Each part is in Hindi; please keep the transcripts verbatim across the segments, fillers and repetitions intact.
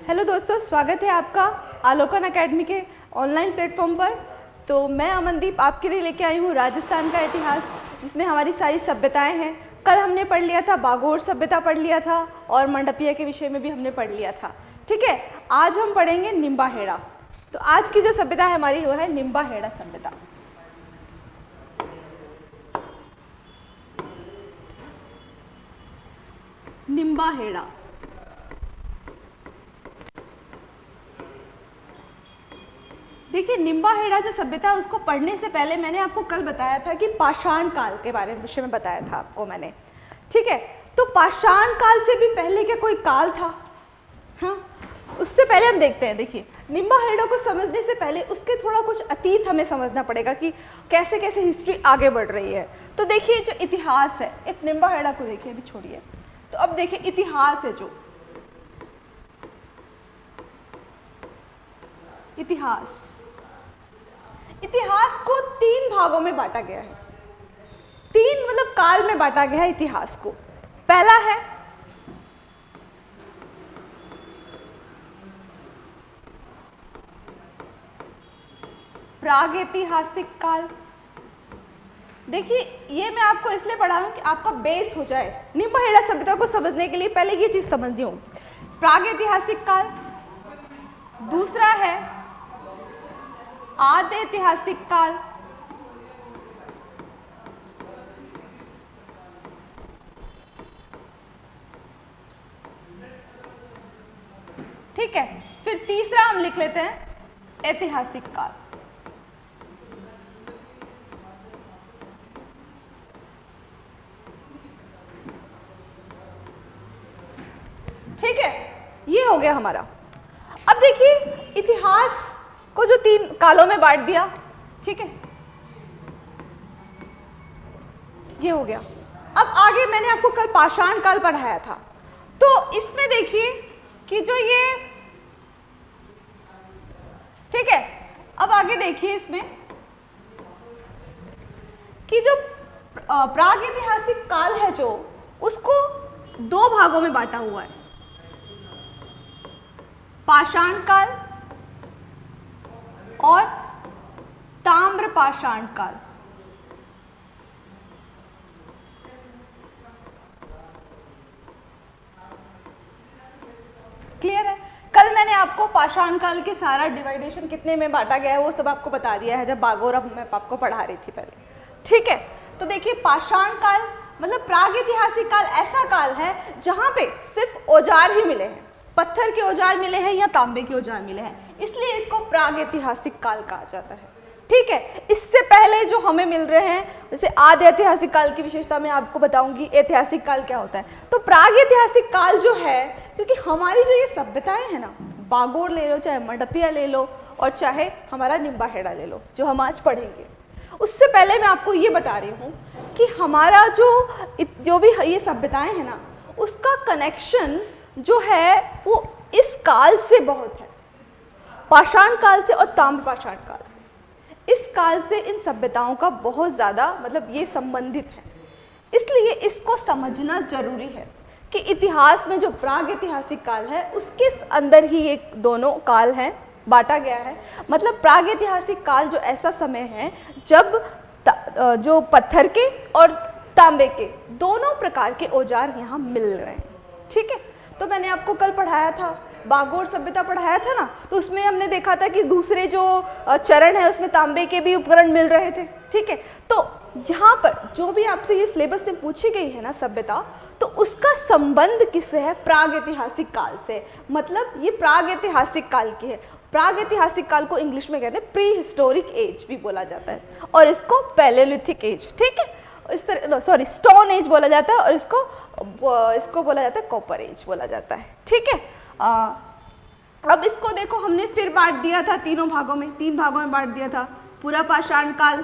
हेलो दोस्तों, स्वागत है आपका आलोकन एकेडमी के ऑनलाइन प्लेटफॉर्म पर। तो मैं अमनदीप आपके लिए लेके आई हूँ राजस्थान का इतिहास, जिसमें हमारी सारी सभ्यताएं हैं। कल हमने पढ़ लिया था बागोर सभ्यता पढ़ लिया था और मंडपिया के विषय में भी हमने पढ़ लिया था। ठीक है, आज हम पढ़ेंगे निम्बाहेड़ा। तो आज की जो सभ्यता है हमारी वो है निम्बाहेड़ा सभ्यता। निम्बाहेड़ा देखिए, निम्बाहेड़ा जो सभ्यता है उसको पढ़ने से पहले मैंने आपको कल बताया था कि पाषाण काल के बारे में विषय में बताया था आपको मैंने। ठीक है, तो पाषाण काल से भी पहले क्या कोई काल था? हाँ, उससे पहले हम देखते हैं। देखिए, निम्बाहेड़ा को समझने से पहले उसके थोड़ा कुछ अतीत हमें समझना पड़ेगा कि कैसे कैसे हिस्ट्री आगे बढ़ रही है। तो देखिए, जो इतिहास है, एक निम्बाहेड़ा को देखिए, अभी छोड़िए। तो अब देखिए, इतिहास है जो इतिहास इतिहास को तीन भागों में बांटा गया है। तीन मतलब काल में बांटा गया है इतिहास को। पहला है प्रागैतिहासिक काल। देखिए, ये मैं आपको इसलिए पढ़ा रहा हूं कि आपका बेस हो जाए। निम्बाहेड़ा सभ्यता को समझने के लिए पहले ये चीज समझनी होगी, प्रागैतिहासिक काल। दूसरा है आद्यैतिहासिक काल। ठीक है, फिर तीसरा हम लिख लेते हैं ऐतिहासिक काल। ठीक है, ये हो गया हमारा। अब देखिए, इतिहास को जो तीन कालों में बांट दिया, ठीक है, ये हो गया। अब आगे मैंने आपको कल पाषाण काल पढ़ाया था, तो इसमें देखिए कि जो ये, ठीक है, अब आगे देखिए इसमें कि जो प्रागैतिहासिक काल है जो, उसको दो भागों में बांटा हुआ है, पाषाण काल और ताम्र पाषाण काल। क्लियर है? कल मैंने आपको पाषाण काल के सारा डिवाइडेशन कितने में बांटा गया है वो सब आपको बता दिया है, जब बागोर मैं आपको पढ़ा रही थी पहले। ठीक है, तो देखिए, पाषाण काल मतलब प्रागैतिहासिक काल ऐसा काल है जहां पे सिर्फ औजार ही मिले हैं, पत्थर के औजार मिले हैं या तांबे के औजार मिले हैं, इसलिए इसको प्रागैतिहासिक काल कहा जाता है। ठीक है, इससे पहले जो हमें मिल रहे हैं, जैसे आदि ऐतिहासिक काल की विशेषता मैं आपको बताऊंगी, ऐतिहासिक काल क्या होता है। तो प्रागैतिहासिक काल जो है, क्योंकि हमारी जो ये सभ्यताएं हैं ना, बागोर ले लो, चाहे मंडपिया ले लो, और चाहे हमारा निम्बाहेड़ा ले लो, जो हम आज पढ़ेंगे, उससे पहले मैं आपको ये बता रही हूँ कि हमारा जो जो भी ये सभ्यताएं हैं ना, उसका कनेक्शन जो है वो इस काल से बहुत है, पाषाण काल से और ताम्र पाषाण काल से। इस काल से इन सभ्यताओं का बहुत ज़्यादा मतलब ये संबंधित है, इसलिए इसको समझना जरूरी है कि इतिहास में जो प्रागैतिहासिक काल है उसके अंदर ही ये दोनों काल हैं, बांटा गया है। मतलब प्रागैतिहासिक काल जो ऐसा समय है जब जो पत्थर के और तांबे के दोनों प्रकार के औजार यहाँ मिल रहे हैं। ठीक है, तो मैंने आपको कल पढ़ाया था, बागोर सभ्यता पढ़ाया था ना, तो उसमें हमने देखा था कि दूसरे जो चरण है उसमें तांबे के भी उपकरण मिल रहे थे। ठीक है, तो यहाँ पर जो भी आपसे ये सिलेबस में पूछी गई है ना सभ्यता, तो उसका संबंध किससे है? प्रागैतिहासिक काल से। मतलब ये प्रागैतिहासिक काल की है। प्रागैतिहासिक काल को इंग्लिश में कहते हैं प्री हिस्टोरिक एज भी बोला जाता है, और इसको पैलेलिथिक एज, ठीक है, इस तरह सॉरी स्टोन एज बोला जाता है, और इसको इसको बोला जाता है कॉपर एज बोला जाता है। ठीक है, आ, अब इसको देखो, हमने फिर बांट दिया था तीनों भागों में, तीन भागों में बांट दिया था। पूरा पाषाण काल,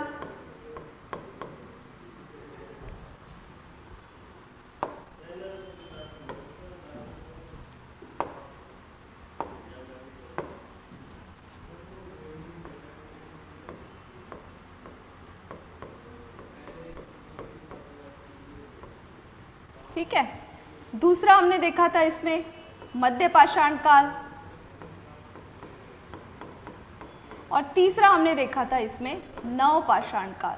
ठीक है। दूसरा हमने देखा था इसमें मध्य पाषाण काल, तीसरा हमने देखा था इसमें नवपाषाण काल।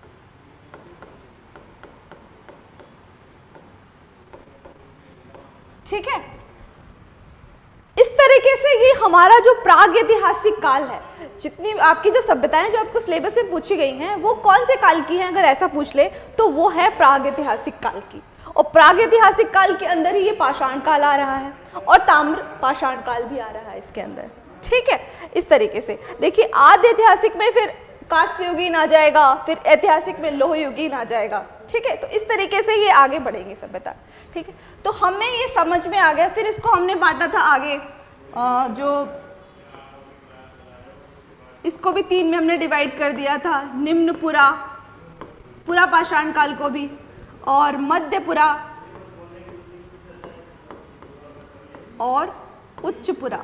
ठीक है, इस तरीके से ये हमारा जो प्रागैतिहासिक काल है, जितनी आपकी जो सभ्यताएं जो आपको सिलेबस में पूछी गई हैं वो कौन से काल की हैं, अगर ऐसा पूछ ले तो वो है प्रागैतिहासिक काल की। और प्रागैतिहासिक काल के अंदर ही ये पाषाण काल आ रहा है और ताम्र पाषाण काल भी आ रहा है इसके अंदर। ठीक है, इस तरीके से देखिए आद्य ऐतिहासिक में फिर कांस्य युगीन आ जाएगा, फिर ऐतिहासिक में लोह युगीन आ जाएगा। ठीक है, तो इस तरीके से ये आगे बढ़ेंगे सभ्यता। ठीक है, तो हमें ये समझ में आ गया। फिर इसको हमने बांटा था आगे, आ, जो इसको भी तीन में हमने डिवाइड कर दिया था, निम्न पुरा, पुरा पाषाण काल को भी, और मध्य पुरा और उच्च पुरा।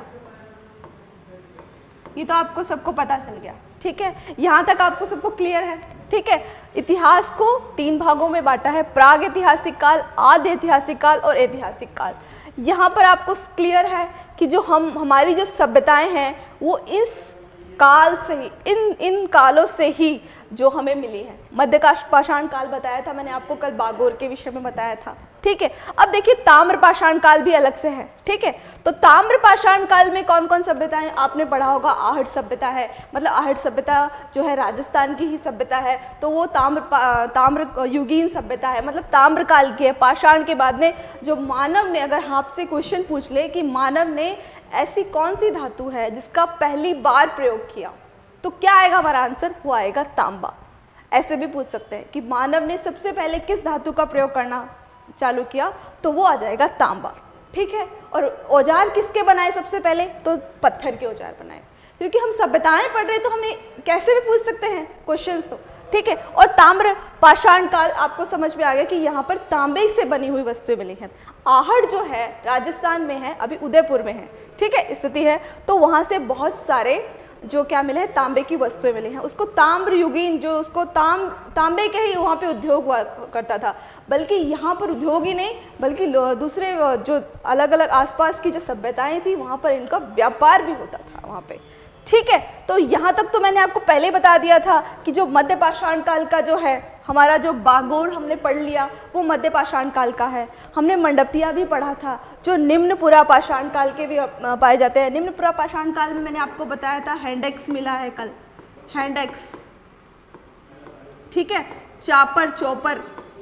ये तो आपको सबको पता चल गया। ठीक है, यहाँ तक आपको सबको क्लियर है। ठीक है, इतिहास को तीन भागों में बांटा है, प्राग ऐतिहासिक काल, आद्य ऐतिहासिक काल और ऐतिहासिक काल। यहाँ पर आपको क्लियर है कि जो हम हमारी जो सभ्यताएं हैं वो इस काल से ही, इन इन कालों से ही जो हमें मिली है। मध्य पाषाण काल बताया था मैंने आपको, कल बागोर के विषय में बताया था। ठीक है, अब देखिए ताम्र पाषाण काल भी अलग से है। ठीक है, तो ताम्र पाषाण काल में कौन कौन सभ्यताएं आपने पढ़ा होगा? आहट सभ्यता है, मतलब आहट सभ्यता जो है राजस्थान की ही सभ्यता है, तो वो ताम्र ताम्र युगीन सभ्यता है, मतलब ताम्र काल की है। पाषाण के बाद में जो मानव ने, अगर आपसे क्वेश्चन पूछ ले कि मानव ने ऐसी कौन सी धातु है जिसका पहली बार प्रयोग किया, तो क्या आएगा हमारा आंसर? वो आएगा तांबा। ऐसे भी पूछ सकते हैं कि मानव ने सबसे पहले किस धातु का प्रयोग करना चालू किया, तो वो आ जाएगा तांबा। ठीक है, और औजार किसके बनाए सबसे पहले? तो पत्थर के औजार बनाए, क्योंकि हम सभ्यताएं पढ़ रहे हैं तो हमें कैसे भी पूछ सकते हैं क्वेश्चंस तो। ठीक है, और ताम्र पाषाण काल आपको समझ में आ गया कि यहाँ पर तांबे से बनी हुई वस्तुएं मिली हैं। आहट जो है राजस्थान में है, अभी उदयपुर में है। ठीक है, स्थिति है, तो वहाँ से बहुत सारे जो क्या मिले हैं, तांबे की वस्तुएं मिली हैं। उसको ताम्र युगीन, जो उसको ताम तांबे के ही वहाँ पे उद्योग हुआ करता था, बल्कि यहाँ पर उद्योग ही नहीं बल्कि दूसरे जो अलग अलग आसपास की जो सभ्यताएं थी वहाँ पर इनका व्यापार भी होता था वहाँ पे। ठीक है, तो यहाँ तक तो मैंने आपको पहले बता दिया था कि जो मध्य पाषाण काल का जो है हमारा जो बागोर हमने पढ़ लिया वो मध्य पाषाण काल का है। हमने मंडपिया भी पढ़ा था जो निम्न पुरा पाषाण काल के भी पाए जाते हैं। निम्न पुरा पाषाण काल में मैंने आपको बताया था हैंडेक्स मिला है कल, हैंडेक्स। ठीक है, चापर, चौपर।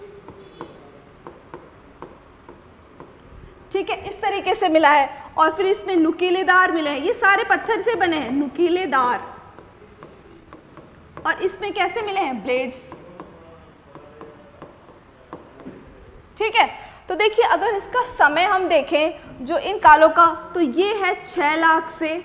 ठीक है, इस तरीके से मिला है। और फिर इसमें नुकीलेदार मिले हैं, ये सारे पत्थर से बने हैं, नुकीलेदार। और इसमें कैसे मिले हैं? ब्लेड्स। ठीक है, तो देखिए अगर इसका समय हम देखें जो इन कालों का, तो ये है छह लाख से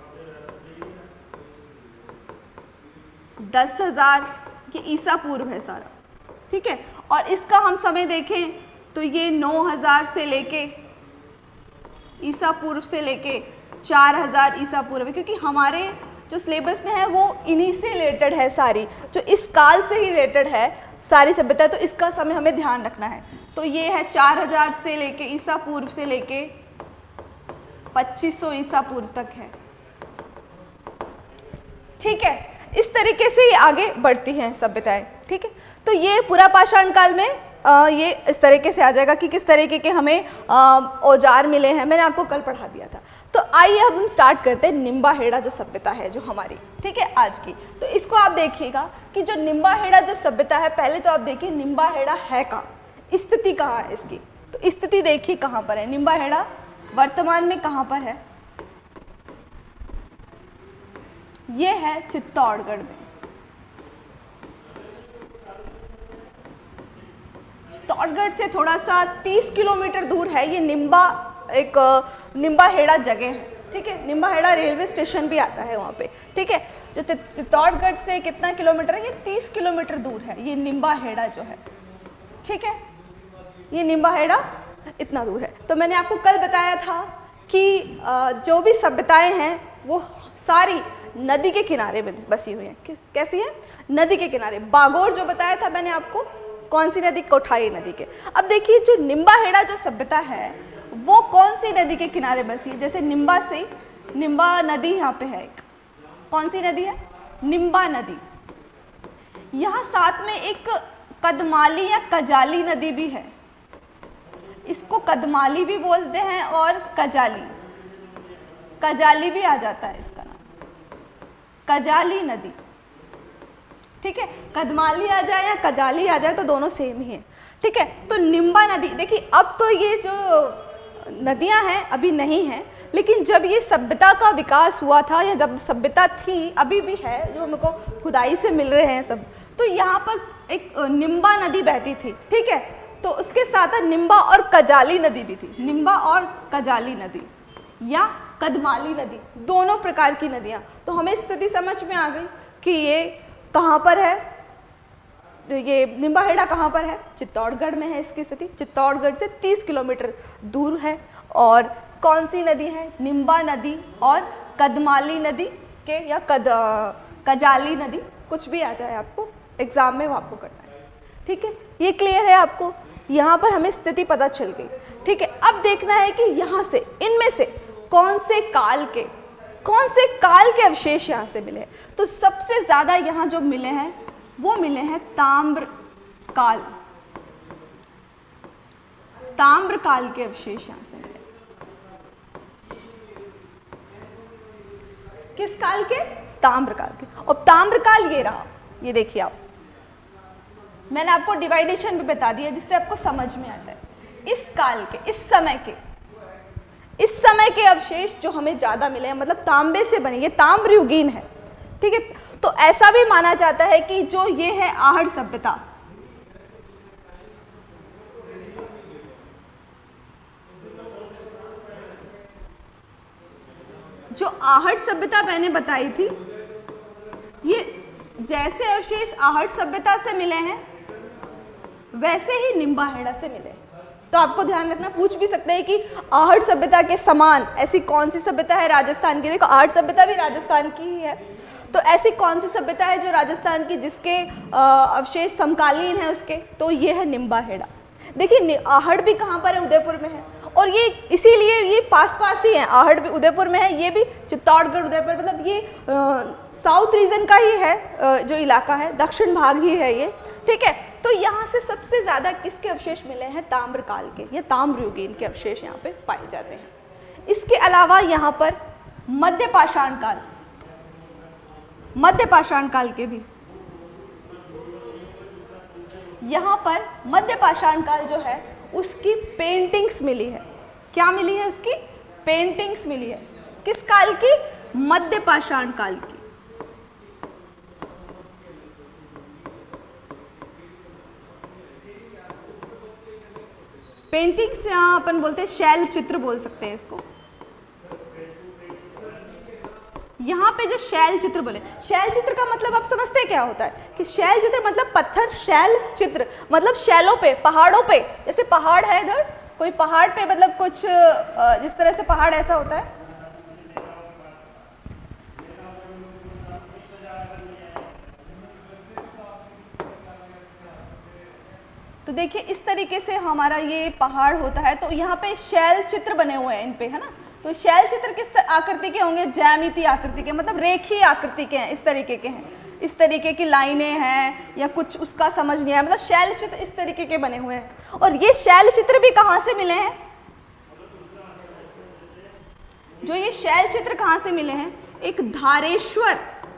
दस हजार, ये ईसा पूर्व है सारा। ठीक है, और इसका हम समय देखें तो ये नौ हजार से लेके ईसा पूर्व से लेके चार हजार ईसा पूर्व है, क्योंकि हमारे जो सिलेबस में है वो इन्हीं से रिलेटेड है सारी, जो इस काल से ही रिलेटेड है सारी सभ्यता, तो इसका समय हमें ध्यान रखना है। तो ये है चार हजार से लेके ईसा पूर्व से लेके पच्चीस सौ ईसा पूर्व तक है। ठीक है, इस तरीके से ये आगे बढ़ती हैं सभ्यताएं। ठीक है, तो ये पूरा पाषाण काल में आ, ये इस तरीके से आ जाएगा कि किस तरीके के हमें औजार मिले हैं, मैंने आपको कल पढ़ा दिया था। तो आइए अब हम स्टार्ट करते हैं निम्बाहेड़ा जो सभ्यता है जो हमारी, ठीक है, आज की। तो इसको आप देखिएगा कि जो निम्बाहेड़ा जो सभ्यता है, पहले तो आप देखिए निम्बाहेड़ा है कहाँ, स्थिति कहाँ है इसकी। तो स्थिति देखिए कहाँ पर है निम्बाहेड़ा, वर्तमान में कहाँ पर है? ये है चित्तौड़गढ़ में। चित्तौड़गढ़ से थोड़ा सा तीस किलोमीटर दूर है ये निम्बा, एक निम्बाहेड़ा जगह है। ठीक है, निम्बाहेड़ा रेलवे स्टेशन भी आता है वहाँ पे। ठीक है, जो चित्तौड़गढ़ से कितना किलोमीटर है? ये तीस किलोमीटर दूर है ये निम्बाहेड़ा जो है। ठीक है, ये निम्बाहेड़ा इतना दूर है। तो मैंने आपको कल बताया था कि जो भी सभ्यताएं हैं वो सारी नदी के किनारे में बसी हुई हैं। कैसी है? नदी के किनारे। बागोर जो बताया था मैंने आपको, कौन सी नदी? कोठाई नदी के। अब देखिए जो निम्बाहेड़ा जो सभ्यता है वो कौन सी नदी के किनारे बसी है? जैसे निम्बा से, निम्बा नदी यहाँ पे है एक, कौन सी नदी है? निम्बा नदी। यहाँ साथ में एक कदमाली या कजाली नदी भी है, इसको कदमाली भी बोलते हैं और कजाली, कजाली भी आ जाता है इसका नाम, कजाली नदी। ठीक है, कदमाली आ जाए या कजाली आ जाए तो दोनों सेम ही है। ठीक है, तो निम्बा नदी, देखिए अब तो ये जो नदियां हैं अभी नहीं हैं, लेकिन जब ये सभ्यता का विकास हुआ था या जब सभ्यता थी, अभी भी है, जो हमको खुदाई से मिल रहे हैं सब, तो यहाँ पर एक निम्बा नदी बहती थी। ठीक है, तो उसके साथ निम्बा और कजाली नदी भी थी, निम्बा और कजाली नदी या कदमाली नदी, दोनों प्रकार की नदियाँ। तो हमें स्थिति समझ में आ गई कि ये कहाँ पर है, ये निम्बाहेड़ा कहाँ पर है, चित्तौड़गढ़ में है इसकी स्थिति, चित्तौड़गढ़ से तीस किलोमीटर दूर है। और कौन सी नदी है, निम्बा नदी और कदमाली नदी के या कद कजाली नदी, कुछ भी आ जाए आपको एग्जाम में वो आपको करना है। ठीक है, ये क्लियर है आपको, यहाँ पर हमें स्थिति पता चल गई। ठीक है, अब देखना है कि यहाँ से इनमें से कौन से काल के कौन से काल के अवशेष यहाँ से मिले हैं। तो सबसे ज्यादा यहाँ जो मिले हैं वो मिले हैं ताम्र काल, ताम्र काल के अवशेष यहाँ से मिले। किस काल के, ताम्र काल के। और ताम्र काल ये रहा, ये देखिए आप, मैंने आपको डिवाइडेशन भी बता दिया जिससे आपको समझ में आ जाए। इस काल के, इस समय के इस समय के अवशेष जो हमें ज्यादा मिले हैं, मतलब तांबे से बने, ये ताम्र युगीन है। ठीक है, तो ऐसा भी माना जाता है कि जो ये है आहड़ सभ्यता, जो आहड़ सभ्यता मैंने बताई थी, ये जैसे अवशेष आहड़ सभ्यता से मिले हैं वैसे ही निम्बाहेड़ा से मिले। तो आपको ध्यान रखना, पूछ भी सकते हैं कि आहड़ सभ्यता के समान ऐसी कौन सी सभ्यता है राजस्थान की। देखो आहड़ सभ्यता भी राजस्थान की ही है, तो ऐसी कौन सी सभ्यता है जो राजस्थान की जिसके अवशेष समकालीन है उसके, तो ये है निम्बाहेड़ा। देखिए आहड़ भी कहाँ पर है, उदयपुर में है, और ये इसीलिए ये पास पास ही है, आहड़ भी उदयपुर में है, ये भी चित्तौड़गढ़ उदयपुर, मतलब ये साउथ रीजन का ही है, आ, जो इलाका है दक्षिण भाग ही है ये। ठीक है, तो यहाँ से सबसे ज्यादा किसके अवशेष मिले हैं, ताम्र काल के या ताम्र युगीन के अवशेष यहाँ पे पाए जाते हैं। इसके अलावा यहाँ पर मध्य पाषाण काल, मध्य पाषाण काल के भी यहाँ पर मध्य पाषाण काल जो है उसकी पेंटिंग्स मिली है। क्या मिली है, उसकी पेंटिंग्स मिली है। किस काल की, मध्य पाषाण काल की। पेंटिंग्स यहाँ अपन बोलते हैं शैल चित्र बोल सकते हैं इसको। यहाँ पे जो शैल चित्र बोले, शैल चित्र का मतलब आप समझते हैं क्या होता है कि शैल चित्र मतलब पत्थर, शैल चित्र मतलब शैलों पे, पहाड़ों पे, जैसे पहाड़ है इधर, कोई पहाड़ पे मतलब कुछ जिस तरह से पहाड़ ऐसा होता है, तो देखिए इस तरीके से हमारा ये पहाड़ होता है, तो यहाँ पे शैल चित्र बने हुए हैं इन पे, है ना। तो शैल चित्र किस आकृति के होंगे, ज्यामितीय आकृति के, मतलब रेखीय आकृति के हैं, इस तरीके के हैं, इस तरीके की लाइनें हैं या कुछ उसका समझ नहीं आया, मतलब शैल चित्र इस तरीके के बने हुए हैं। और ये शैल चित्र भी कहाँ से मिले हैं, जो ये शैल चित्र कहाँ से मिले हैं, एक धारेश्वर,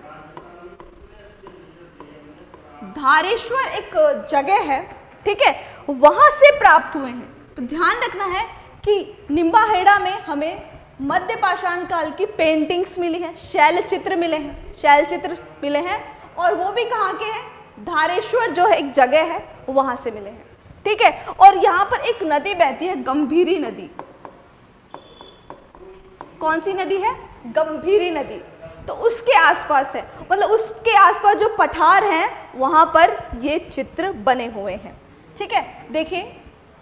धारेश्वर एक जगह है, ठीक है, वहां से प्राप्त हुए हैं। तो ध्यान रखना है कि निम्बाहेड़ा में हमें मध्य पाषाण काल की पेंटिंग्स मिली हैं, शैल चित्र मिले हैं, शैल चित्र मिले हैं, और वो भी कहाँ के हैं, धारेश्वर जो है एक जगह है वहां से मिले हैं। ठीक है, और यहाँ पर एक नदी बहती है, गंभीरी नदी। कौन सी नदी है, गंभीरी नदी। तो उसके आसपास है, मतलब उसके आसपास जो पठार हैं वहां पर ये चित्र बने हुए हैं। ठीक है, देखिए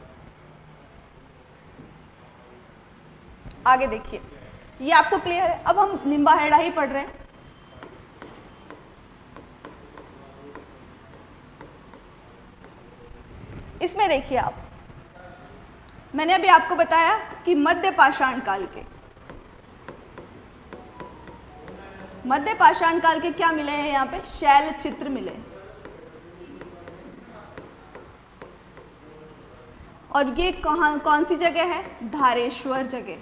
आगे देखिए, ये आपको क्लियर है। अब हम निम्बाहेड़ा ही पढ़ रहे हैं। इसमें देखिए आप, मैंने अभी आपको बताया कि मध्य पाषाण काल के मध्य पाषाण काल के क्या मिले हैं यहाँ पे? शैल चित्र मिले हैं। और ये कहाँ, कौन सी जगह है? धारेश्वर जगह,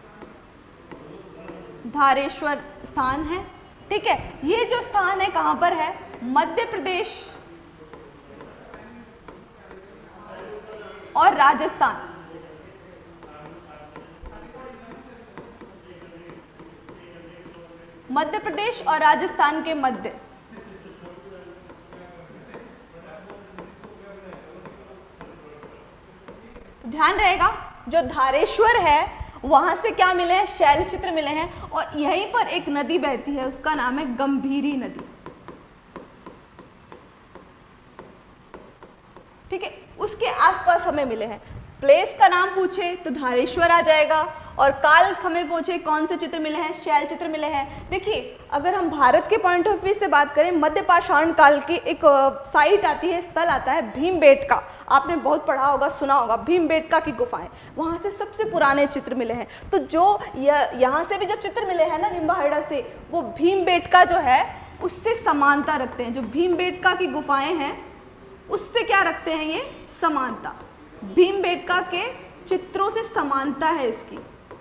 धारेश्वर स्थान है। ठीक है, ये जो स्थान है कहाँ पर है? मध्य प्रदेश और राजस्थान, मध्य प्रदेश और राजस्थान के मध्य। तो ध्यान रहेगा, जो धारेश्वर है वहां से क्या मिले हैं? शैल चित्र मिले हैं। और यहीं पर एक नदी बहती है, उसका नाम है गंभीरी नदी। ठीक है, उसके आसपास हमें मिले हैं। प्लेस का नाम पूछे तो धारेश्वर आ जाएगा, और काल हमें पूछे कौन से चित्र मिले हैं? शैल चित्र मिले हैं। देखिए, अगर हम भारत के पॉइंट ऑफ व्यू से बात करें, मध्य पाषाण काल की एक साइट आती है, स्थल आता है भीमबेटका। आपने बहुत पढ़ा होगा, सुना होगा, भीमबेटका की गुफाएं, वहाँ से सबसे पुराने चित्र मिले हैं। तो जो यहाँ से भी जो चित्र मिले हैं ना निम्बाहेड़ा से, वो भीमबेटका जो है उससे समानता रखते हैं। जो भीमबेटका की गुफाएं हैं उससे क्या रखते हैं? ये समानता, भीमबेटका के चित्रों से समानता है इसकी।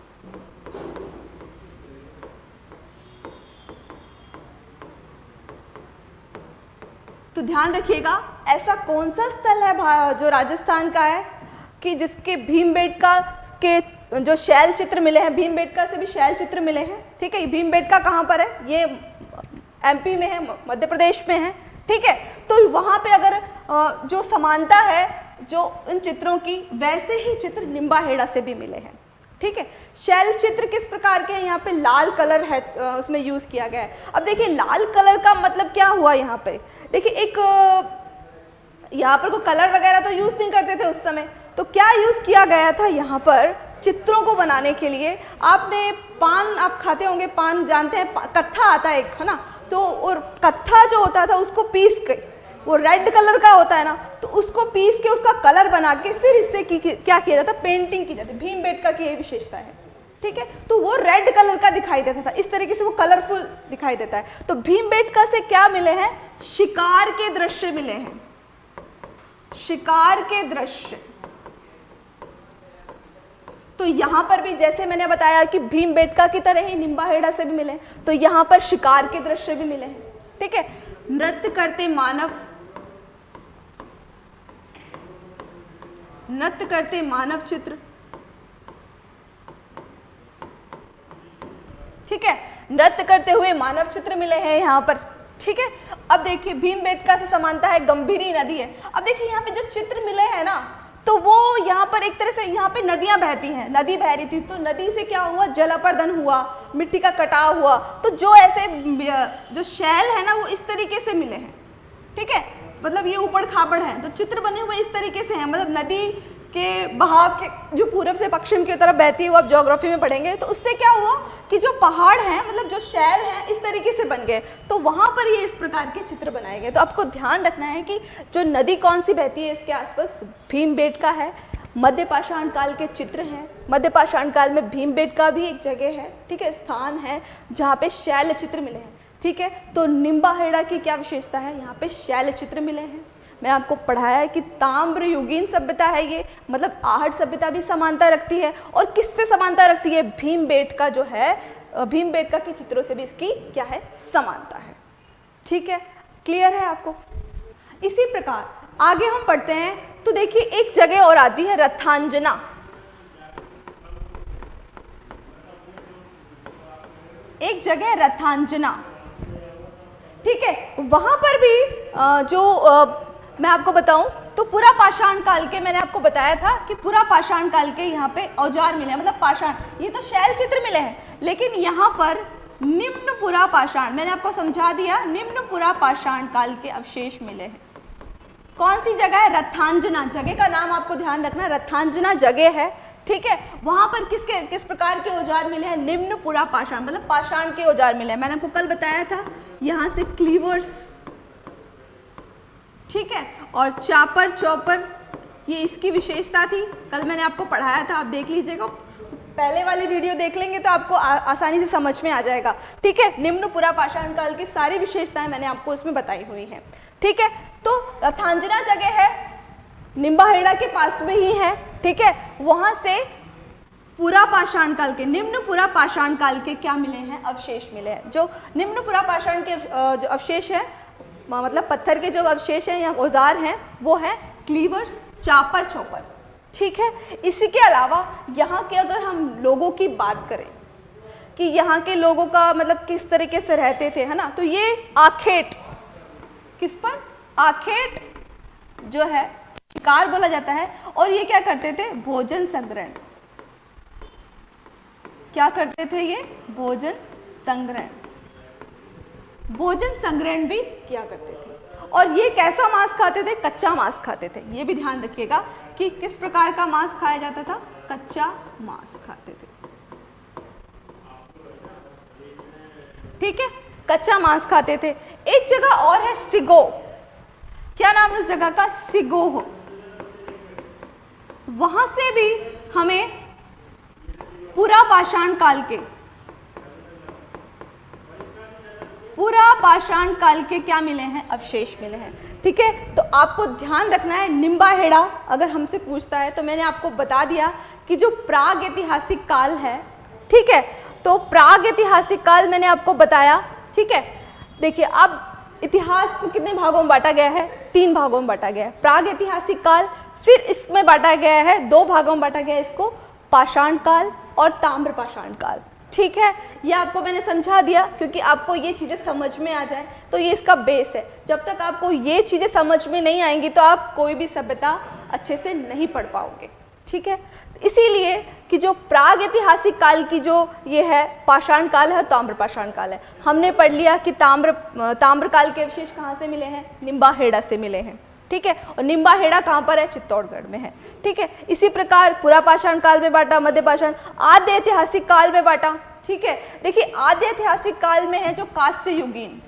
तो ध्यान रखिएगा, ऐसा कौन सा स्थल है जो राजस्थान का है कि जिसके भीमबेटका के जो शैल चित्र मिले हैं, भीमबेटका से भी शैल चित्र मिले हैं। ठीक है, भीमबेटका कहाँ पर है? ये एमपी में है, मध्य प्रदेश में है। ठीक है, तो वहाँ पे अगर जो समानता है जो इन चित्रों की, वैसे ही चित्र निम्बाहेड़ा से भी मिले हैं। ठीक है, शैल चित्र किस प्रकार के हैं? यहाँ पे लाल कलर है, उसमें यूज किया गया है। अब देखिए, लाल कलर का मतलब क्या हुआ यहाँ पे? देखिए, एक यहाँ पर कोई कलर वगैरह तो यूज नहीं करते थे उस समय, तो क्या यूज किया गया था यहाँ पर चित्रों को बनाने के लिए? आपने पान, आप खाते होंगे, पान जानते हैं, कत्था आता है एक, है ना? तो और कत्था जो होता था उसको पीस के, वो रेड कलर का होता है ना, तो उसको पीस के उसका कलर बना के फिर इससे की, की, क्या किया जाता? पेंटिंग की जाती। भीमबेटका की ये विशेषता है। ठीक है, तो वो रेड कलर का दिखाई देता था, इस तरीके से वो कलरफुल दिखाई देता है। तो भीमबेटका से क्या मिले हैं? शिकार के दृश्य मिले हैं, शिकार के दृश्य। तो यहाँ पर भी जैसे मैंने बताया कि भीमबेटका की तरह ही निम्बाहेड़ा से भी मिले, तो यहाँ पर शिकार के दृश्य भी मिले हैं। ठीक है, नृत्य करते मानव, नृत्य करते मानव चित्र। ठीक है, नृत्य करते हुए मानव चित्र मिले हैं यहाँ पर। ठीक है, अब देखिए, भीमबेटका से समानता है, गंभीरी नदी है। अब देखिए, यहाँ पे जो चित्र मिले हैं ना, तो वो यहाँ पर एक तरह से, यहाँ पे नदियाँ बहती हैं, नदी बह रही थी, तो नदी से क्या हुआ? जल अपर्दन हुआ, मिट्टी का कटाव हुआ। तो जो ऐसे जो शैल है ना, वो इस तरीके से मिले हैं। ठीक है, मतलब ये ऊपड़ खापड़ है, तो चित्र बने हुए इस तरीके से हैं। मतलब नदी के बहाव के जो पूरब से पश्चिम की तरफ बहती है, वो आप ज्योग्राफी में पढ़ेंगे, तो उससे क्या हुआ कि जो पहाड़ हैं, मतलब जो शैल हैं, इस तरीके से बन गए। तो वहाँ पर ये इस प्रकार के चित्र बनाए गए। तो आपको ध्यान रखना है कि जो नदी कौन सी बहती है इसके आसपास, भीमबेटका है। मध्य पाषाण काल के चित्र हैं, मध्य पाषाण काल में भीमबेटका भी एक जगह है। ठीक है, स्थान है जहाँ पे शैल चित्र मिले हैं। ठीक है, तो निम्बाहेड़ा की क्या विशेषता है? यहाँ पे शैल चित्र मिले हैं। मैंने आपको पढ़ाया है कि ताम्र युगीन सभ्यता है ये, मतलब आहट सभ्यता भी समानता रखती है। और किससे समानता रखती है? भीमबेटका जो है, भीमबेटका के चित्रों से भी इसकी क्या है? समानता है। ठीक है, क्लियर है आपको? इसी प्रकार आगे हम पढ़ते हैं, तो देखिए एक जगह और आती है रथांजना। एक जगह रथांजना। ठीक है, वहां पर भी जो मैं आपको बताऊं तो पुरा पाषाण काल के, मैंने आपको बताया था कि पुरा पाषाण काल के यहाँ पे औजार मिले हैं, मतलब पाषाण, ये तो शैल चित्र मिले हैं, लेकिन यहाँ पर निम्न पुरा पाषाण, मैंने आपको समझा दिया, निम्न पुरा पाषाण काल के अवशेष मिले हैं। कौन सी जगह है? रथांजना। जगह का नाम आपको ध्यान रखना, रथांजना जगह है। ठीक है, वहां पर किसके किस प्रकार के औजार मिले हैं? निम्न पुरा पाषाण, मतलब पाषाण के औजार मिले हैं। मैंने आपको कल बताया था, यहाँ से क्लीवर्स, ठीक है, और चापर चौपर, ये इसकी विशेषता थी, कल मैंने आपको पढ़ाया था, आप देख लीजिएगा। पहले वाली वीडियो देख लेंगे तो आपको आ, आसानी से समझ में आ जाएगा। ठीक है, निम्न पुरा पाषाण काल की सारी विशेषताएं मैंने आपको उसमें बताई हुई हैं। ठीक है, तो रथांजना जगह है निम्बाहेड़ा के पास में ही है। ठीक है, वहां से पुरा पाषाण काल के, निम्न पुरा पाषाण काल के क्या मिले हैं, अवशेष मिले हैं। जो निम्न पुरा पाषाण के जो अवशेष है, मतलब पत्थर के जो अवशेष हैं या औजार हैं, वो है क्लीवर्स, चापर, चॉपर। ठीक है, इसी के अलावा यहाँ के अगर हम लोगों की बात करें कि यहाँ के लोगों का मतलब किस तरीके से रहते थे, है ना, तो ये आखेट, किस पर, आखेट जो है शिकार बोला जाता है। और ये क्या करते थे, भोजन संग्रहण, क्या करते थे ये, भोजन संग्रहण, भोजन संग्रहण भी किया करते थे। और ये कैसा मांस खाते थे, कच्चा मांस खाते थे। ये भी ध्यान रखिएगा कि किस प्रकार का मांस खाया जाता था, कच्चा मांस खाते थे। ठीक है, कच्चा मांस खाते थे। एक जगह और है सिगो, क्या नाम है उस जगह का, सिगोह। वहां से भी हमें पुरा पाषाण काल के, पुरा पाषाण काल के क्या मिले हैं, अवशेष मिले हैं। ठीक है, तो आपको ध्यान रखना है, निम्बाहेड़ा अगर हमसे पूछता है तो मैंने आपको बता दिया कि जो प्राग ऐतिहासिक काल है, ठीक है, तो प्राग ऐतिहासिक काल मैंने आपको बताया। ठीक है, देखिए अब इतिहास को कितने भागों में बांटा गया है, तीन भागों में बांटा गया है। प्राग ऐतिहासिक काल, फिर इसमें बांटा गया है, दो भागों में बांटा गया है इसको, पाषाण काल और ताम्र पाषाण काल। ठीक है, ये आपको मैंने समझा दिया क्योंकि आपको ये चीज़ें समझ में आ जाए, तो ये इसका बेस है। जब तक आपको ये चीज़ें समझ में नहीं आएंगी तो आप कोई भी सभ्यता अच्छे से नहीं पढ़ पाओगे। ठीक है, इसीलिए कि जो प्राग ऐतिहासिक काल की जो ये है पाषाण काल है, ताम्र पाषाण काल है। हमने पढ़ लिया कि ताम्र ताम्र काल के अवशेष कहाँ से मिले हैं, निम्बाहेड़ा से मिले हैं। ठीक है, और निम्बाहेड़ा कहाँ पर है, चित्तौड़गढ़ में है। ठीक है, इसी प्रकार पुरा पाषाण काल में बांटा, मध्य पाषाण, आद्य ऐतिहासिक काल में बांटा। ठीक है, देखिए आद्य ऐतिहासिक काल में है जो कांस्य युगीन,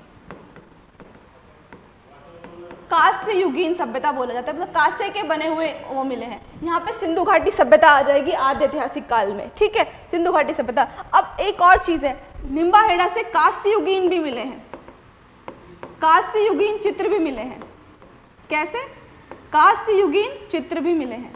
कांस्य युगीन सभ्यता बोला जाता है, मतलब कांस्य के बने हुए वो मिले हैं। यहाँ पे सिंधु घाटी सभ्यता आ जाएगी आद्य ऐतिहासिक काल में। ठीक है, सिंधु घाटी सभ्यता। अब एक और चीज है, निम्बाहेड़ा से कांस्य युगीन भी मिले हैं, कांस्य युगीन चित्र भी मिले हैं। कैसे, कांस्य युगीन चित्र भी मिले हैं।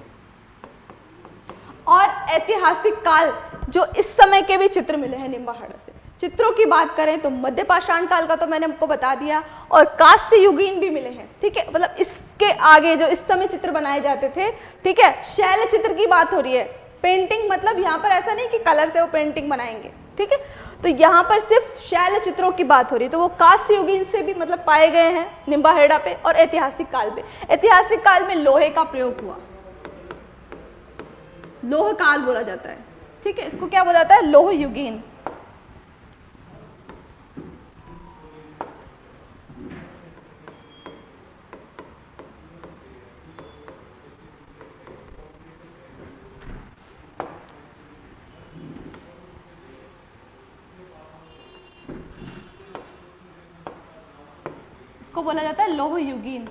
और ऐतिहासिक काल जो इस समय के भी चित्र मिले हैं निम्बाहेड़ा से। चित्रों की बात करें तो मध्य पाषाण काल का तो मैंने आपको बता दिया, और कांस्य युगीन भी मिले हैं। ठीक है, मतलब इसके आगे जो इस समय चित्र बनाए जाते थे। ठीक है, शैल चित्र की बात हो रही है, पेंटिंग, मतलब यहाँ पर ऐसा नहीं कि कलर से वो पेंटिंग बनाएंगे। ठीक है, तो यहाँ पर सिर्फ शैल चित्रों की बात हो रही है, तो वो कांस्य युगीन से भी मतलब पाए गए हैं निम्बाहेड़ा पे। और ऐतिहासिक काल पे, ऐतिहासिक काल में लोहे का प्रयोग हुआ, लोह काल बोला जाता है। ठीक है, इसको क्या बोला जाता है, लोह युगीन। इसको बोला जाता है लोह युगीन।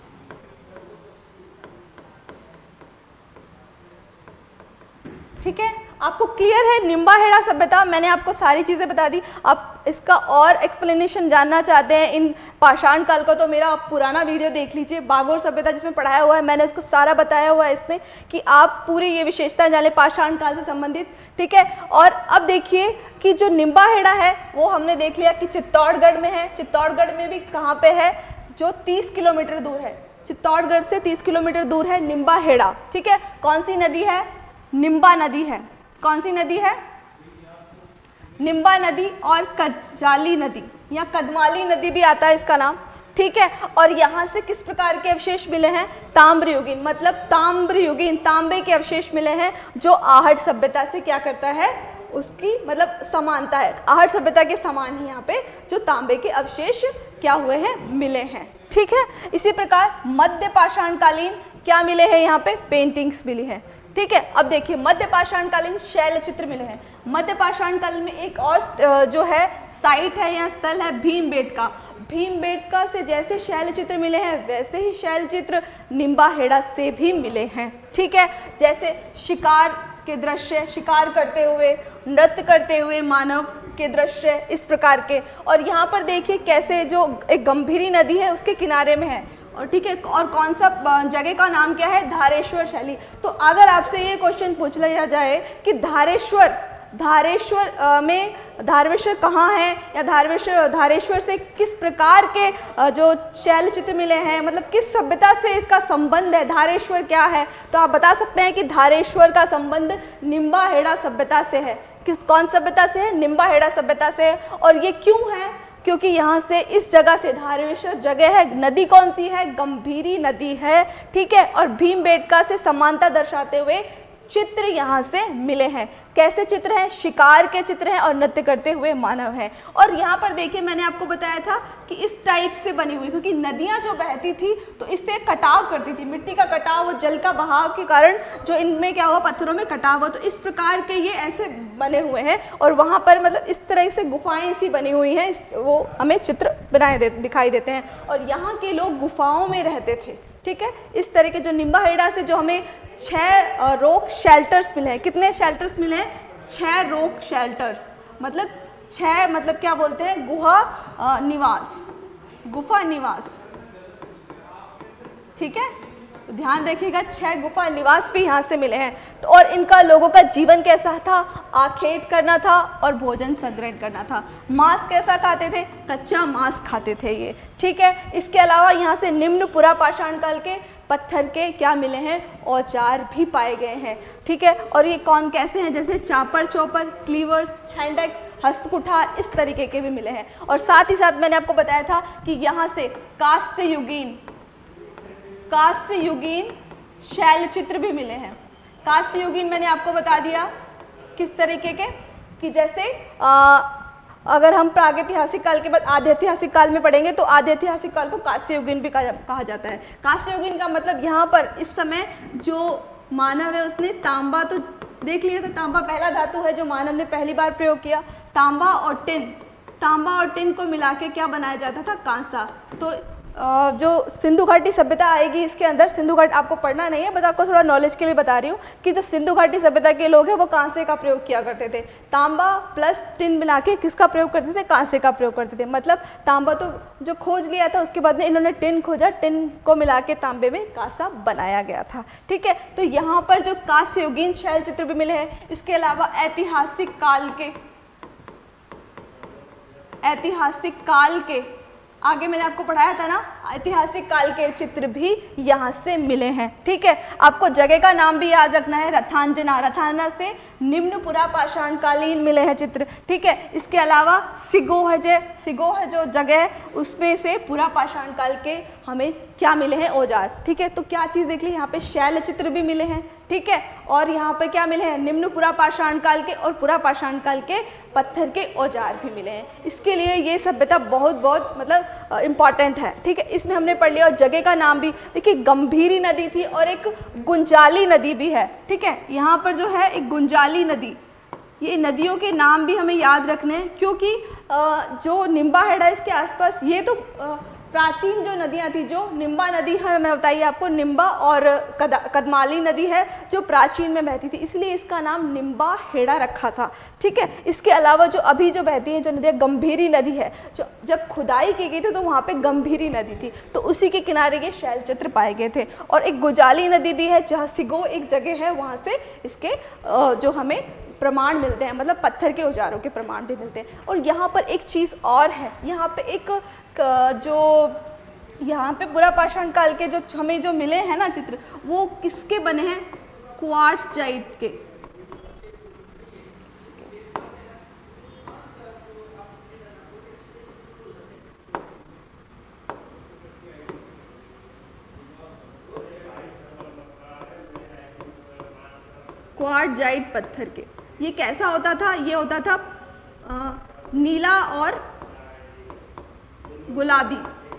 ठीक है, आपको क्लियर है निम्बाहेड़ा सभ्यता, मैंने आपको सारी चीज़ें बता दी। आप इसका और एक्सप्लेनेशन जानना चाहते हैं इन पाषाण काल का, तो मेरा आप पुराना वीडियो देख लीजिए, बागोर सभ्यता, जिसमें पढ़ाया हुआ है, मैंने उसको सारा बताया हुआ है इसमें, कि आप पूरी ये विशेषताएं जान लें पाषाण काल से संबंधित। ठीक है, और अब देखिए कि जो निम्बाहेड़ा है वो हमने देख लिया कि चित्तौड़गढ़ में है। चित्तौड़गढ़ में भी कहाँ पे है, जो तीस किलोमीटर दूर है, चित्तौड़गढ़ से तीस किलोमीटर दूर है निम्बाहेड़ा। ठीक है, कौन सी नदी है, निम्बा नदी है। कौन सी नदी है, निम्बा नदी, और कजाली नदी या कदमाली नदी भी आता है इसका नाम। ठीक है, और यहाँ से किस प्रकार के अवशेष मिले हैं, ताम्र युगीन, मतलब ताम्र युगीन, तांबे के अवशेष मिले हैं, जो आहट सभ्यता से क्या करता है, उसकी मतलब समानता है, आहट सभ्यता के समान ही यहाँ पे जो तांबे के अवशेष क्या हुए हैं, मिले हैं। ठीक है, इसी प्रकार मध्य पाषाण कालीन क्या मिले हैं, यहाँ पे पेंटिंग्स मिली हैं। ठीक है, अब देखिए मध्य पाषाण कालीन शैल चित्र मिले हैं। मध्य पाषाण काल में एक और जो है साइट है या स्थल है भीमबेटका। भीमबेटका से जैसे शैल चित्र मिले हैं वैसे ही शैल चित्र निम्बाहेड़ा से भी मिले हैं। ठीक है, जैसे शिकार के दृश्य, शिकार करते हुए, नृत्य करते हुए मानव के दृश्य इस प्रकार के। और यहाँ पर देखिए कैसे जो एक गंभीरी नदी है उसके किनारे में है, और ठीक है, और कौन सा जगह का नाम क्या है, धारेश्वर शैली। तो अगर आपसे ये क्वेश्चन पूछ लिया जाए कि धारेश्वर धारेश्वर में धारेश्वर कहाँ है, या धारेश्वर धारेश्वर से किस प्रकार के जो शैल चित्र मिले हैं, मतलब किस सभ्यता से इसका संबंध है, धारेश्वर क्या है, तो आप बता सकते हैं कि धारेश्वर का संबंध निम्बाहेड़ा सभ्यता से है। किस कौन सभ्यता से है, निम्बाहेड़ा सभ्यता से है। और ये क्यों है, क्योंकि यहाँ से इस जगह से धारेश्वर जगह है, नदी कौन सी है, गंभीरी नदी है, ठीक है। और भीमबेटका से समानता दर्शाते हुए चित्र यहाँ से मिले हैं। कैसे चित्र हैं, शिकार के चित्र हैं और नृत्य करते हुए मानव हैं। और यहाँ पर देखिए मैंने आपको बताया था कि इस टाइप से बनी हुई, क्योंकि नदियाँ जो बहती थी तो इससे कटाव करती थी, मिट्टी का कटाव, वो जल का बहाव के कारण जो इनमें क्या हुआ, पत्थरों में कटाव हुआ, तो इस प्रकार के ये ऐसे बने हुए हैं। और वहाँ पर मतलब इस तरह से गुफाएँ सी बनी हुई हैं, वो हमें चित्र बनाए दे दिखाई देते हैं। और यहाँ के लोग गुफाओं में रहते थे, ठीक है। इस तरह के जो निम्बाहेड़ा से जो हमें छह रॉक शेल्टर्स मिले हैं, कितने शेल्टर्स मिले हैं, छह रॉक शेल्टर्स, मतलब छह मतलब क्या बोलते हैं, गुहा निवास, गुफा निवास, ठीक है। तो ध्यान रखिएगा, छह गुफा निवास भी यहाँ से मिले हैं। तो और इनका लोगों का जीवन कैसा था, आखेट करना था और भोजन संग्रहण करना था। मांस कैसा खाते थे, कच्चा मांस खाते थे ये, ठीक है। इसके अलावा यहाँ से निम्न पुरा पाषाण काल के पत्थर के क्या मिले हैं, औजार भी पाए गए हैं, ठीक है। और ये कौन कैसे हैं, जैसे चापर चौपर, क्लीवर्स, हैंडएक्स, हस्तकुठार, इस तरीके के भी मिले हैं। और साथ ही साथ मैंने आपको बताया था कि यहाँ से कांस्य युगीन कांस्य युगीन शैल चित्र भी मिले हैं। कांस्य युगीन मैंने आपको बता दिया किस तरीके के, कि जैसे आ, अगर हम प्रागैतिहासिक काल के बाद आद्य ऐतिहासिक काल में पढ़ेंगे तो आद्य ऐतिहासिक काल को कांस्य युगीन भी कहा जाता है। कांस्य युगीन का मतलब यहाँ पर इस समय जो मानव है उसने तांबा तो देख लिया था, तांबा पहला धातु है जो मानव ने पहली बार प्रयोग किया। तांबा और टिन, तांबा और टिन को मिला के क्या बनाया जाता था, कांसा। तो जो सिंधु घाटी सभ्यता आएगी इसके अंदर, सिंधु घाटी आपको पढ़ना नहीं है, बस आपको थोड़ा नॉलेज के लिए बता रही हूँ कि जो सिंधु घाटी सभ्यता के लोग हैं वो कांसे का प्रयोग किया करते थे। तांबा प्लस टिन मिला के किसका प्रयोग करते थे, कांसे का प्रयोग करते थे। मतलब तांबा तो जो खोज लिया था उसके बाद में इन्होंने टिन खोजा, टिन को मिला के तांबे में कांसा बनाया गया था, ठीक है। तो यहाँ पर जो कांस्य युगीन शैल चित्र भी मिले हैं। इसके अलावा ऐतिहासिक काल के ऐतिहासिक काल के आगे मैंने आपको पढ़ाया था ना, ऐतिहासिक काल के चित्र भी यहाँ से मिले हैं, ठीक है। आपको जगह का नाम भी याद रखना है, रथांजना, रथांजना से निम्न पुरा पाषाण कालीन मिले हैं चित्र, ठीक है। इसके अलावा सिगोह जे सिगोह जो जगह है उसमें से पुरा पाषाण काल के हमें क्या मिले हैं, औजार, ठीक है। तो क्या चीज़ देख ली, यहाँ पे शैल चित्र भी मिले हैं, ठीक है। और यहाँ पर क्या मिले हैं, निम्न पुरा पाषाण काल के और पुरा पाषाण काल के पत्थर के औजार भी मिले हैं। इसके लिए ये सभ्यता बहुत बहुत मतलब इम्पॉर्टेंट है, ठीक है। इसमें हमने पढ़ लिया। और जगह का नाम भी देखिए, गंभीरी नदी थी और एक गुंजाली नदी भी है, ठीक है। यहाँ पर जो है एक गुंजाली नदी, ये नदियों के नाम भी हमें याद रखने हैं, क्योंकि जो निम्बाहेड़ा इसके आसपास, ये तो प्राचीन जो नदियाँ थी, जो निम्बा नदी है, मैं बताइए आपको, निम्बा और कद, कदमाली नदी है जो प्राचीन में बहती थी, इसलिए इसका नाम निम्बाहेड़ा रखा था, ठीक है। इसके अलावा जो अभी जो बहती है जो नदी, गंभीरी नदी है, जो जब खुदाई की गई थी तो वहाँ पे गंभीरी नदी थी, तो उसी के किनारे के शैल चित्र पाए गए थे। और एक गुजाली नदी भी है जहाँ सिगो एक जगह है, वहाँ से इसके जो हमें प्रमाण मिलते हैं, मतलब पत्थर के औजारों के प्रमाण भी मिलते हैं। और यहाँ पर एक चीज़ और है, यहाँ पे एक जो यहाँ पे पुरा पाषाण काल के जो हमें जो मिले हैं ना चित्र, वो किसके बने हैं, क्वार्ट्जाइट के। क्वार्ट्जाइट पत्थर के। ये कैसा होता था, ये होता था आ, नीला और गुलाबी,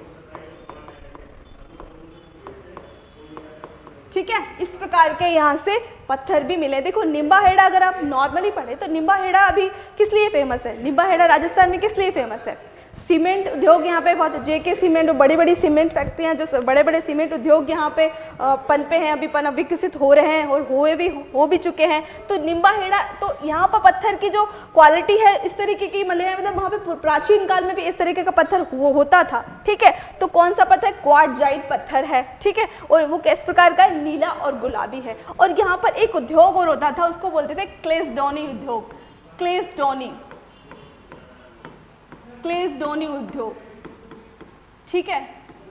ठीक है। इस प्रकार के यहाँ से पत्थर भी मिले। देखो निम्बाहेड़ा अगर आप नॉर्मली पढ़े तो निम्बाहेड़ा अभी किस लिए फेमस है, निम्बाहेड़ा राजस्थान में किस लिए फेमस है, सीमेंट उद्योग यहाँ पे बहुत, जेके सीमेंट, बड़ी बड़ी सीमेंट फैक्ट्रियाँ, जो बड़े बड़े सीमेंट उद्योग यहाँ पे पनपे हैं, अभी पन विकसित हो रहे हैं और हुए भी हो भी चुके हैं। तो निम्बाहेड़ा, तो यहाँ पर पत्थर की जो क्वालिटी है इस तरीके की मिले हैं, मतलब वहाँ पे प्राचीन काल में भी इस तरीके का पत्थर वो होता था, ठीक है। तो कौन सा पत्थर? क्वार्टजाइट पत्थर है, ठीक है, और वो किस प्रकार का है? नीला और गुलाबी है। और यहाँ पर एक उद्योग और होता था, उसको बोलते थे क्लेसडोनी उद्योग, क्लेसडोनी, क्लेसडोनी उद्योग, ठीक है।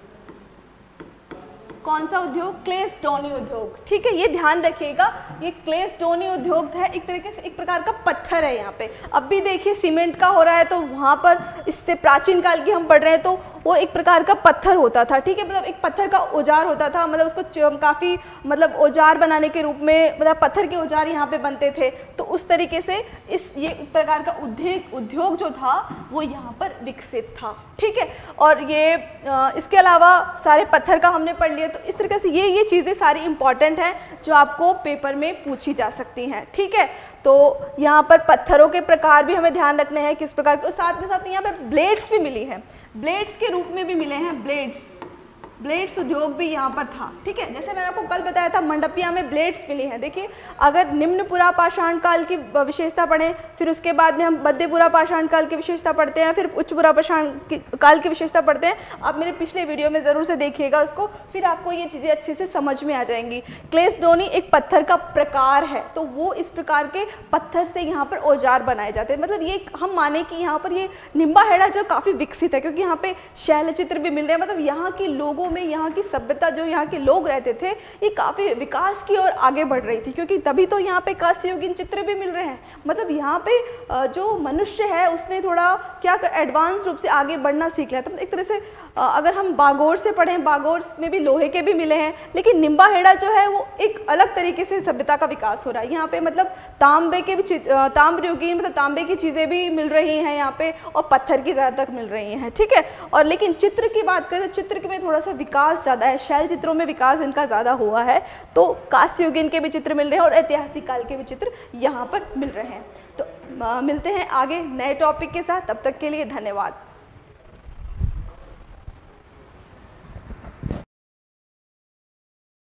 कौन सा उद्योग? क्लेसडोनी उद्योग, ठीक है। ये ध्यान रखिएगा, ये क्लेसडोनी उद्योग है, एक तरीके से एक प्रकार का पत्थर है यहाँ पे। अब भी देखिए सीमेंट का हो रहा है, तो वहाँ पर इससे प्राचीन काल की हम पढ़ रहे हैं, तो वो एक प्रकार का पत्थर होता था, ठीक है, मतलब एक पत्थर का औजार होता था, मतलब उसको काफ़ी मतलब औजार बनाने के रूप में, मतलब पत्थर के औजार यहाँ पे बनते थे। तो उस तरीके से इस ये एक प्रकार का उद्योग उद्योग जो था वो यहाँ पर विकसित था, ठीक है। और ये इसके अलावा सारे पत्थर का हमने पढ़ लिया। तो इस तरीके से ये ये चीज़ें सारी इंपॉर्टेंट हैं जो आपको पेपर में पूछी जा सकती हैं, ठीक है। तो यहाँ पर पत्थरों के प्रकार भी हमें ध्यान रखने हैं किस प्रकार के, और साथ में साथ यहाँ पे ब्लेड्स भी मिली हैं, ब्लेड्स के रूप में भी मिले हैं, ब्लेड्स, ब्लेड्स उद्योग भी यहाँ पर था, ठीक है। जैसे मैंने आपको कल बताया था मंडपिया में ब्लेड्स मिली हैं। देखिए, अगर निम्न पुरा पाषाण काल की विशेषता पढ़ें, फिर उसके बाद में हम मध्य पुरा पाषाण काल की विशेषता पढ़ते हैं, फिर उच्च पुरा पाषाण काल की विशेषता पढ़ते हैं। आप मेरे पिछले वीडियो में ज़रूर से देखिएगा उसको, फिर आपको ये चीज़ें अच्छे से समझ में आ जाएंगी। क्लेसडोनी एक पत्थर का प्रकार है, तो वो इस प्रकार के पत्थर से यहाँ पर औजार बनाए जाते हैं। मतलब ये हम माने कि यहाँ पर ये निम्बाहेड़ा जो काफ़ी विकसित है, क्योंकि यहाँ पे शैलचित्र भी मिल रहे हैं, मतलब यहाँ के लोगों में, यहाँ की सभ्यता जो यहाँ के लोग रहते थे, ये काफ़ी विकास की ओर आगे बढ़ रही थी, क्योंकि तभी तो यहाँ पे कांस्ययुगीन चित्र भी मिल रहे हैं। मतलब यहाँ पे जो मनुष्य है उसने थोड़ा क्या एडवांस रूप से आगे बढ़ना सीख लिया। तो एक तरह से अगर हम बागोर से पढ़ें, बागोर में भी लोहे के भी मिले हैं, लेकिन निम्बाहेड़ा जो है वो एक अलग तरीके से सभ्यता का विकास हो रहा है। यहाँ पे मतलब तांबे के भी ताम्रयुगीन मतलब तांबे की चीज़ें भी मिल रही हैं यहाँ पे, और पत्थर की ज़्यादातर मिल रही हैं, ठीक है। और लेकिन चित्र की बात करें, चित्र में थोड़ा सा विकास ज़्यादा है, शैल चित्रों में विकास इनका ज़्यादा हुआ है। तो कांस्ययुगीन के भी चित्र मिल रहे हैं और ऐतिहासिक काल के भी चित्र यहाँ पर मिल रहे हैं। तो आ, मिलते हैं आगे नए टॉपिक के साथ, तब तक के लिए धन्यवाद।